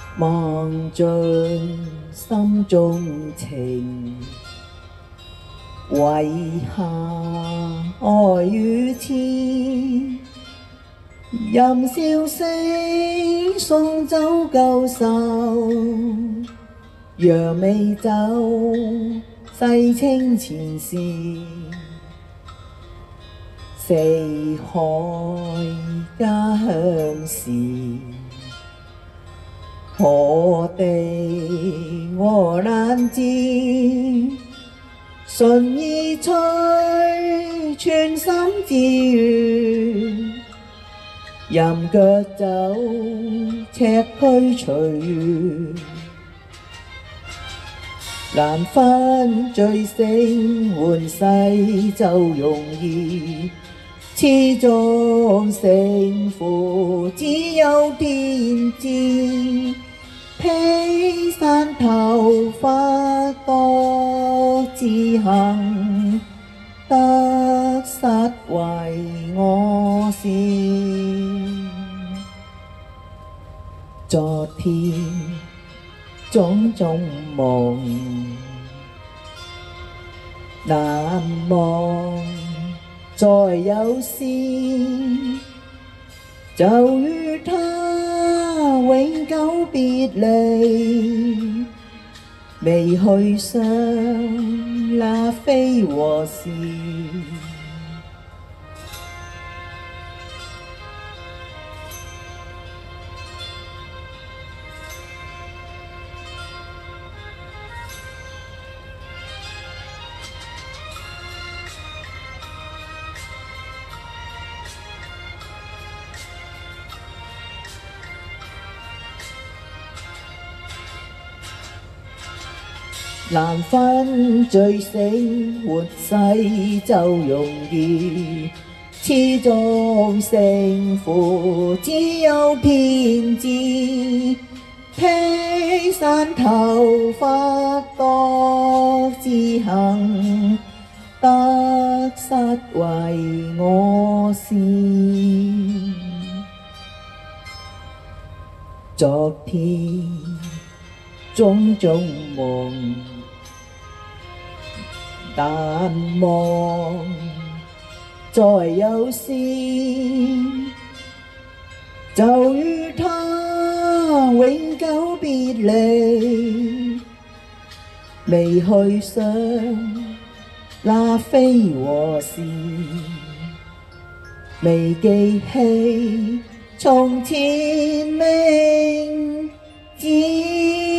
望盡心中情，為何愛與痴？任笑聲送走舊愁，讓美酒洗清前事。四海家鄉事，何地我難知？順意吹，全心自願，任腳走，赤駒隨緣。難分醉醒換世就容易，始終勝負只有天知。披散頭髮多自行，得失為我事。昨天種種夢難忘，再有時就與他永久別離，未去想那非和事。難分醉醒活世就容易，始終勝負只有天知。披散頭髮各自行，得失為我事。昨天種種夢難忘，再有時就與他永久別離，未去想那非和事，未記起從前明知。